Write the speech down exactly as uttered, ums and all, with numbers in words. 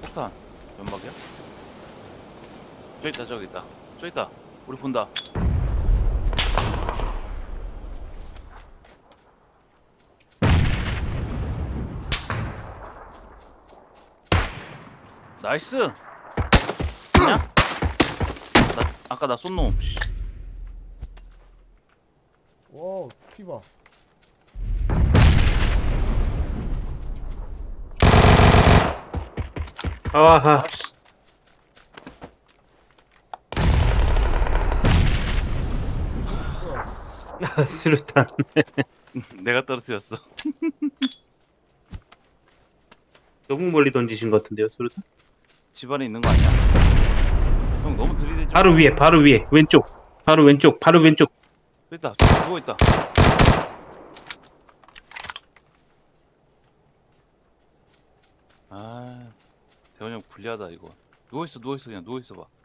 수탄 연막이야? 저기 있다 저기 있다 저기 있다 우리 본다. 나이스. 그냥? 나 아까 나 쏜 놈. 씨. 와, 피봐. 아하. 아씨. 아, 수류탄. 내가 떨어뜨렸어. 너무 멀리 던지신 것 같은데요, 수류탄? 집안에 있는 거 아니야? 형 너무 들이대지. 바로 위에, 바로 위에, 왼쪽. 바로 왼쪽, 바로 왼쪽. 있다. 누워 있다. 아, 대원이 형 불리하다 이거. 누워 있어, 누워 있어 그냥 누워 있어 봐.